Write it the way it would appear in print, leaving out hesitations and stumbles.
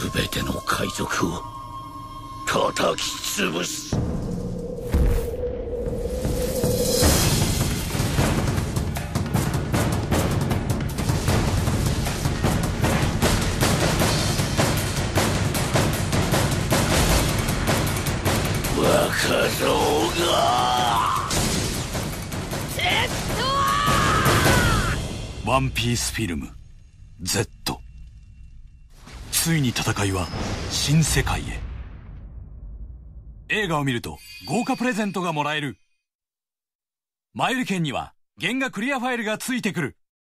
全ての海賊を叩き潰す。若造がワンピースフィルム Z。 ついに戦いは新世界へ。映画を見ると豪華プレゼントがもらえる。前売り券には原画クリアファイルがついてくる。